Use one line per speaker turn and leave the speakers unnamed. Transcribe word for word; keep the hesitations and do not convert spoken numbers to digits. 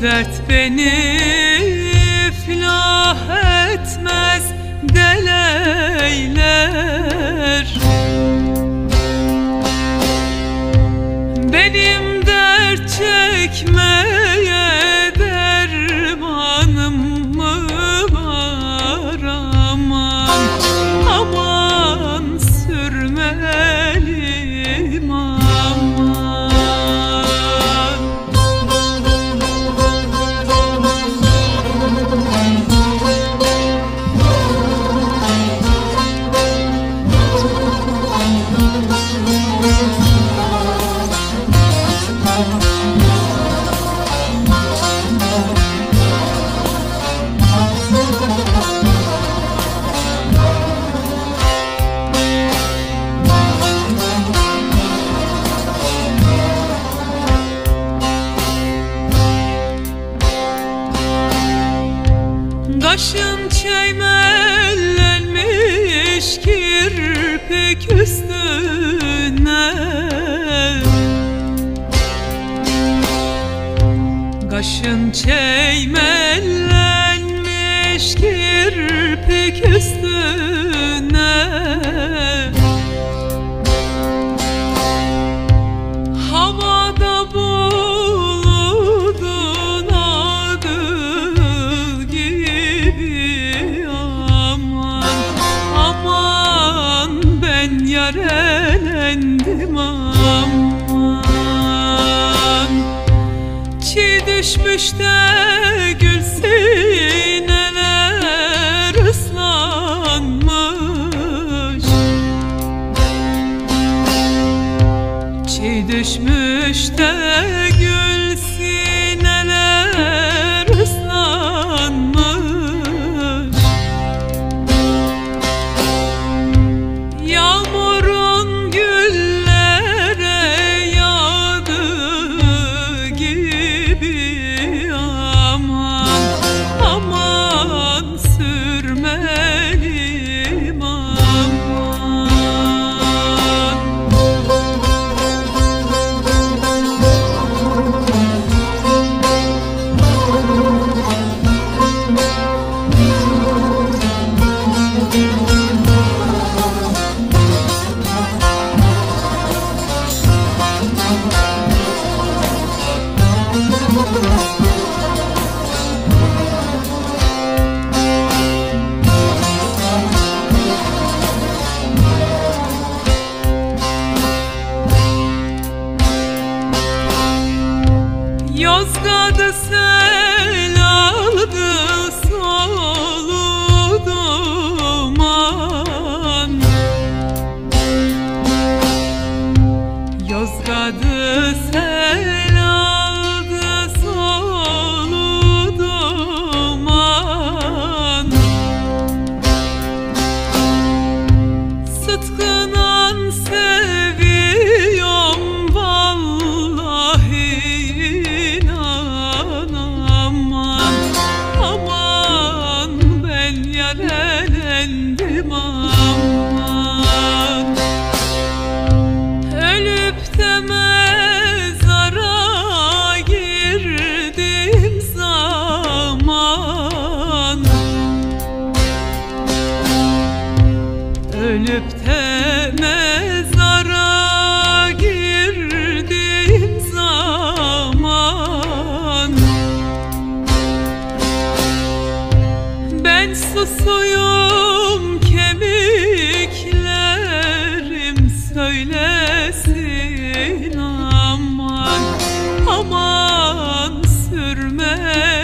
dert beni iflah etmez, deleyler. Benim dert çekmeye dermanım mı var? Aman, aman sürmelim aman. Kaşın çeymellenmiş kirpik üstüne, kaşın çeymellenmiş kirpik üstüne, havada buludun adı gibi. Aman, aman ben yarelendim aman. Çiğ düşmüş de gül sineler ıslanmış, çiğ düşmüş de gül sineler ıslanmış. Yağmurun güllere yağdığı gibi. Aman, aman sürmelim aman. Yozgat'ı sel aldı, solu duman. Yozgat'ı sel aldı, solu duman. Sıtkınan seviyorum vallahi. Yarelendim aman. Ölüp de mezara girdim zaman, ölüp de mezara girdim zaman. Ben susuyum, kemiklerim söylesin aman, aman sürme.